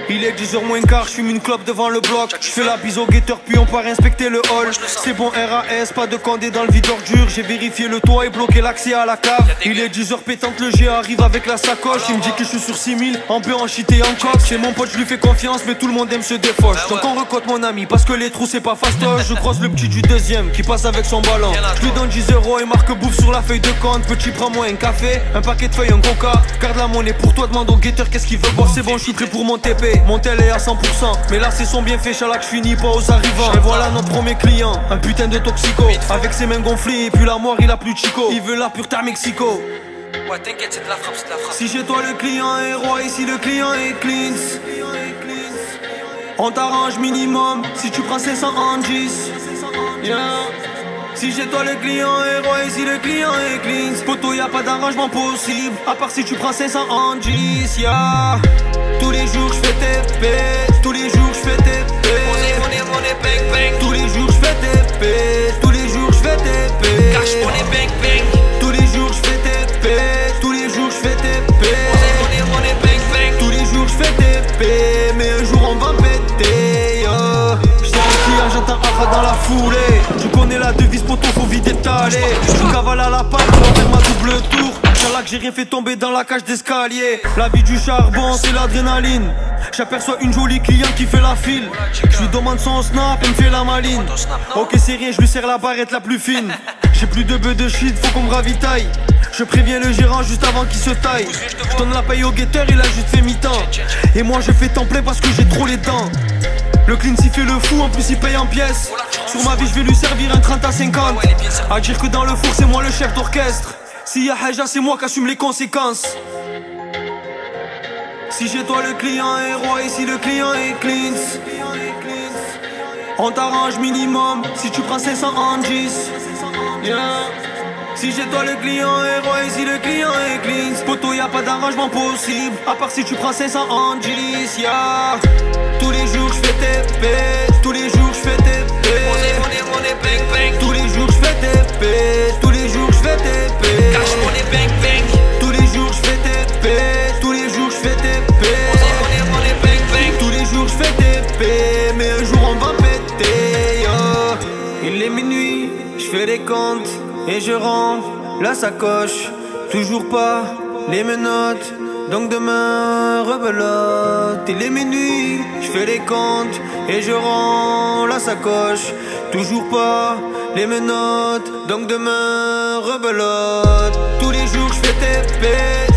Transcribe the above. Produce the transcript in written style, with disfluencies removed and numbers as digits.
Il est 10h moins quart, j'fume une clope devant le bloc. J'fais la bise au guetteur puis on part inspecter le hall. C'est bon RAS, pas de candé dans le vide ordure. J'ai vérifié le toit et bloqué l'accès à la cave. Il est 10h pétante, le G arrive avec la sacoche. Il me dit que je suis sur 6000, en peu en shit et en coque. C'est mon pote, je lui fais confiance mais tout le monde aime se défauche. Donc on recote mon ami parce que les trous c'est pas fastoche. Je croise le petit du deuxième qui passe avec son ballon. Je lui donne 10 € et marque bouffe sur la feuille de compte. Petit prends-moi un café, un paquet de feuilles, un coca. Garde la monnaie pour toi, demande au guetteur qu'est-ce qu'il veut boire. C'est bon, je suis prêt pour mon TP. Mon tel est à 100%, mais là c'est son bienfait, Chalak, je finis pas aux arrivants. Et voilà notre premier client, un putain de toxico. Avec ses mains gonflées et puis la mort il a plus chico. Il veut la pureté à Mexico. Ouais t'inquiète c'est de la frappe, c'est de la frappe. Si chez toi le client est roi, ici le client est clean. On t'arrange minimum si tu prends 500 en 10. Yeah. Si chez toi le client est roi, ici le client est clean. Poto y'a pas d'arrangement possible, à part si tu prends 500 en 10. Yeah. Tous les jours j'fais TP, tous les jours j'fais TP. Money, bang, bang. Tous les jours j'fais TP, tous les jours j'fais TP. Cash money, bang, bang. Tous les jours j'fais TP, tous les jours j'fais TP. Money, bang, bang. Tous les jours j'fais TP, mais un jour on va péter. J't'ai un client, j'entends Akha dans la foulée. Tu connais la devise, poto, faut vite étaler. Je cavale à la paille pour faire ma double tour. Là que j'ai rien fait tomber dans la cage d'escalier. La vie du charbon, c'est l'adrénaline. J'aperçois une jolie cliente qui fait la file. Je lui demande son snap, elle me fait la maline. Ok c'est rien, je lui serre la barrette la plus fine. J'ai plus de bœufs de shit, faut qu'on me ravitaille. Je préviens le gérant juste avant qu'il se taille. Je donne la paye au guetteur, il a juste fait mi-temps. Et moi je fais temps plein parce que j'ai trop les dents. Le clean s'y fait le fou, en plus il paye en pièces. Sur ma vie je vais lui servir un 30 à 50. À dire que dans le four c'est moi le chef d'orchestre. Si y'a haja c'est moi qui assume les conséquences. Si chez toi le client est roi, ici le client est clean. On t'arrange minimum si tu prends 500 en 10. Yeah. Si chez toi le client est roi, ici le client est clean. Poto y'a pas d'arrangement possible, à part si tu prends 500 en 10. Yeah. Tous les jours j'fais TP, tous les jours j'fais TP. Money, bang, bang. Tous les jours j'fais TP, tous les jours j'fais TP. Cash money, bang, bang. Tous les jours j'fais TP, tous les jours j'fais TP. Money, bang, bang. Tous les jours j'fais TP, mais un jour on va péter. Il est minuit, j'fais les comptes et je rends la sacoche. Toujours pas les menottes, donc demain rebelote. Il est minuit, j'fais les comptes et je rends la sacoche. Toujours pas les menottes, donc demain rebelote. Tous les jours j'fais TP,